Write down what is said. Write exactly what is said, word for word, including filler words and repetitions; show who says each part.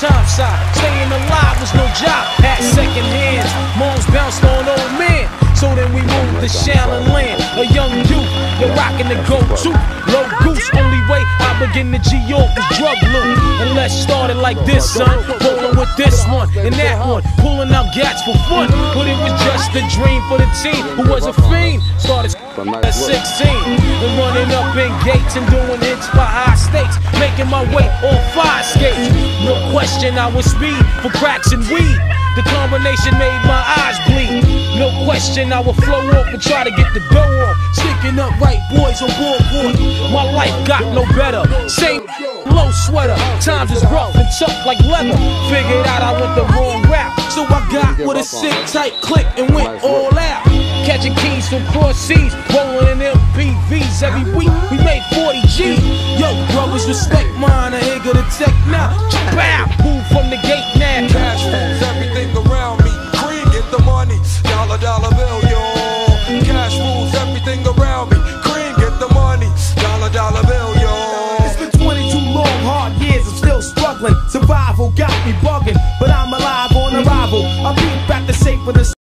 Speaker 1: time side. Staying alive was no job. Had second hands. Moms bounced on old men. So then we moved to Shaolin Land. A young youth, you're rocking the go-to. Low goose, only way I begin to G-York is drug loot. And let's start it like this, son. Rolling with this one and that one. Pulling out gats for fun. But it was just a dream for the team who was a fiend. Started at sixteen and running up in gates and doing hits for high stakes. Making my way on fire skates. No question I was speed for cracks and weed. The combination made my eyes bleed. No question I would flow off and try to get the dough off. Sticking up right boys on board. My life got no better. Same low sweater. Times is rough and tough like leather. Figured out I went the wrong route. So I got with a sick tight click and went all out. Catching keys from cross seas. Rolling in M P Vs every week. We made forty G's. Yo, brothers, respect mine. I ain't gonna take now. Chappell, move from the gate now.
Speaker 2: Cash fools everything around me. Cream, get the money. Dollar, dollar bill, yo. Cash fools everything around me. Cream, get the money. Dollar, dollar bill, yo.
Speaker 3: It's been twenty-two long, hard years. I'm still struggling. Survival got me bugging, but I'm alive on arrival. I'll be back to shape for the